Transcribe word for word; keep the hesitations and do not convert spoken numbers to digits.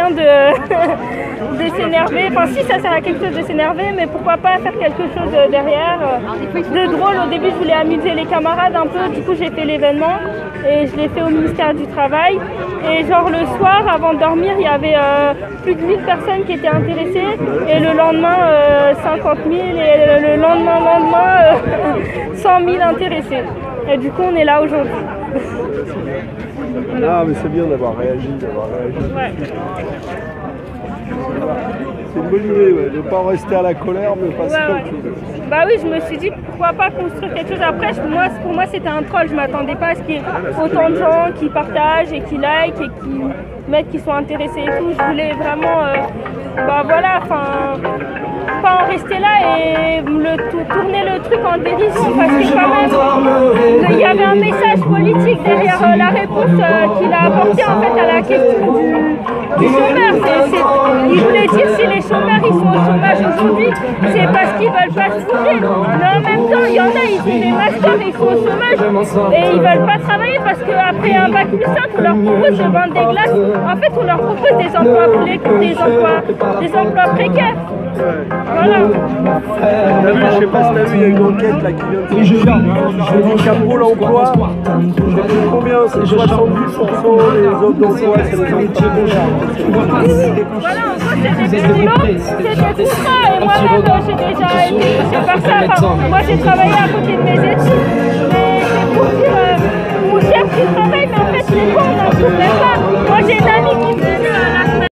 rien de, de s'énerver. Enfin si, ça sert à quelque chose de s'énerver, mais pourquoi pas faire quelque chose derrière. De drôle, au début je voulais amuser les camarades un peu, du coup j'ai fait l'événement et je l'ai fait au ministère du Travail. Et genre le soir, avant de dormir, il y avait euh, plus de mille personnes qui étaient intéressées et le lendemain euh, cinquante mille et le lendemain, lendemain euh, cent mille intéressés. Et du coup on est là aujourd'hui. Ah mais c'est bien d'avoir réagi, d'avoir réagi. Ouais. C'est une bonne idée, ouais, de ne pas rester à la colère, mais passer Ouais, à ouais. autre chose. Bah oui, je me suis dit pourquoi pas construire quelque chose après. Moi, pour moi, c'était un troll. Je m'attendais pas à ce qu'il y ait autant de gens qui partagent et qui like et qui mettent, qui sont intéressés et tout. Je voulais vraiment, euh, bah voilà, enfin, pas en rester là et le, tourner le truc en dérision parce que quand même, il y avait un message politique derrière euh, la réponse euh, qu'il a apportée en fait à la question du, du chômeur. C'est, c'est, il voulait dire si les chômeurs ils sont au chômage aujourd'hui, c'est parce qu'ils veulent pas se bouger. Mais en même temps, il y en a, ils ont des masters, ils sont au chômage et ils veulent pas travailler parce qu'après un bac plus cinq, on leur propose de vendre des glaces. En fait, on leur propose des emplois, des emplois, des emplois précaires. Voilà. T'as vu, je sais pas si t'as vu, il y a une enquête là qui vient de sortir. Je dis qu'à Pôle emploi, c'est combien? C'est soixante-dix pour cent des offres d'emploi, c'est les emplois. Voilà, en gros, c'est des boulots, c'est des contrats. Et moi-même, j'ai déjà été touchée par ça. Enfin, moi, j'ai travaillé à côté de mes études. Mais c'est pour dire, euh, on cherche du travail, mais en fait, c'est quoi, on n'en trouve même pas. Moi, j'ai une amie qui